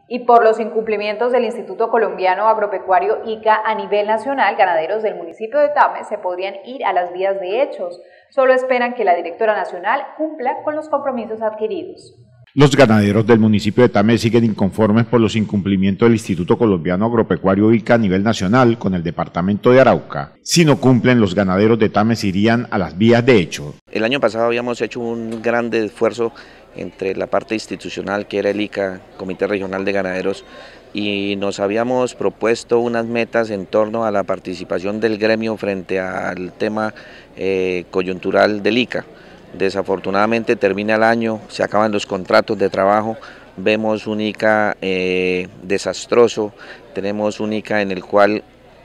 Y por los incumplimientos del Instituto Colombiano Agropecuario ICA a nivel nacional, ganaderos del municipio de Tame se podrían ir a las vías de hechos. Solo esperan que la directora nacional cumpla con los compromisos adquiridos. Los ganaderos del municipio de Tame siguen inconformes por los incumplimientos del Instituto Colombiano Agropecuario ICA a nivel nacional con el departamento de Arauca. Si no cumplen, los ganaderos de Tame se irían a las vías de hecho. El año pasado habíamos hecho un gran esfuerzo entre la parte institucional, que era el ICA, Comité Regional de Ganaderos, y nos habíamos propuesto unas metas en torno a la participación del gremio frente al tema coyuntural del ICA. Desafortunadamente termina el año, se acaban los contratos de trabajo, vemos un ICA desastroso, tenemos un ICA en el cual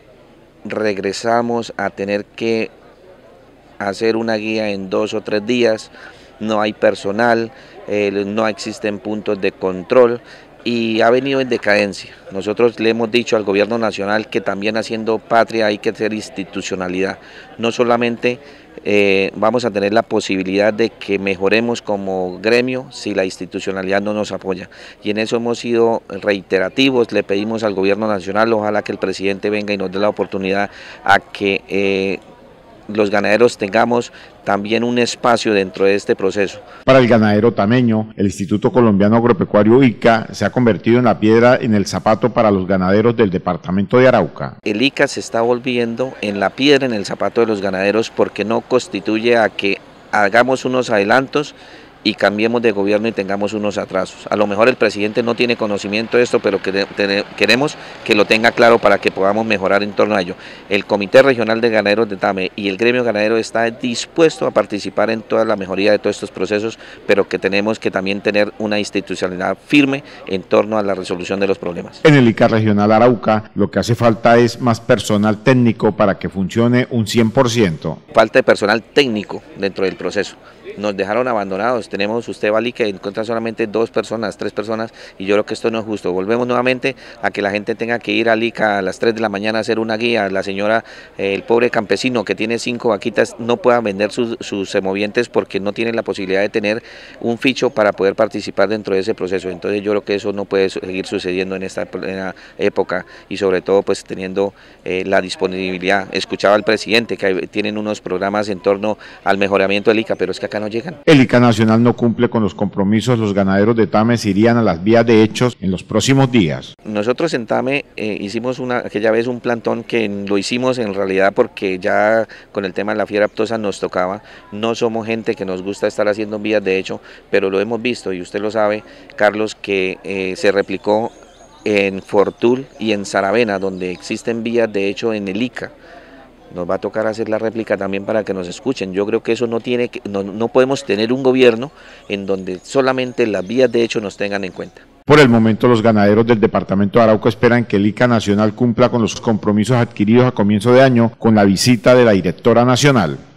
regresamos a tener que hacer una guía en 2 o 3 días, no hay personal, no existen puntos de control y ha venido en decadencia. Nosotros le hemos dicho al gobierno nacional que también haciendo patria hay que hacer institucionalidad, no solamente vamos a tener la posibilidad de que mejoremos como gremio si la institucionalidad no nos apoya, y en eso hemos sido reiterativos. Le pedimos al gobierno nacional, ojalá que el presidente venga y nos dé la oportunidad a que los ganaderos tengamos también un espacio dentro de este proceso. Para el ganadero tameño, el Instituto Colombiano Agropecuario ICA se ha convertido en la piedra en el zapato para los ganaderos del departamento de Arauca. El ICA se está volviendo en la piedra en el zapato de los ganaderos porque no constituye a que hagamos unos adelantos y cambiemos de gobierno y tengamos unos atrasos. A lo mejor el presidente no tiene conocimiento de esto, pero queremos que lo tenga claro para que podamos mejorar en torno a ello. El Comité Regional de Ganaderos de Tame y el gremio ganadero está dispuesto a participar en toda la mejoría de todos estos procesos, pero que tenemos que también tener una institucionalidad firme en torno a la resolución de los problemas. En el ICA Regional Arauca, lo que hace falta es más personal técnico para que funcione un 100%. Falta de personal técnico dentro del proceso. Nos dejaron abandonados, usted va al ICA y encuentra solamente 2 personas, 3 personas, y yo creo que esto no es justo. Volvemos nuevamente a que la gente tenga que ir al ICA a las 3 de la mañana a hacer una guía. La señora, el pobre campesino que tiene 5 vaquitas no pueda vender sus semovientes porque no tiene la posibilidad de tener un ficho para poder participar dentro de ese proceso. Entonces yo creo que eso no puede seguir sucediendo en esta época, y sobre todo pues teniendo la disponibilidad. Escuchaba al presidente que tienen unos programas en torno al mejoramiento del ICA, pero es que acá no llegan. El ICA nacional no cumple con los compromisos, los ganaderos de Tame se irían a las vías de hechos en los próximos días. Nosotros en Tame hicimos aquella vez un plantón que lo hicimos en realidad porque ya con el tema de la fiebre aftosa nos tocaba. No somos gente que nos gusta estar haciendo vías de hecho, pero lo hemos visto y usted lo sabe, Carlos, que se replicó en Fortul y en Saravena, donde existen vías de hecho en el ICA. Nos va a tocar hacer la réplica también para que nos escuchen. Yo creo que eso no podemos tener un gobierno en donde solamente las vías de hecho nos tengan en cuenta. Por el momento, los ganaderos del departamento de Arauca esperan que el ICA nacional cumpla con los compromisos adquiridos a comienzo de año con la visita de la directora nacional.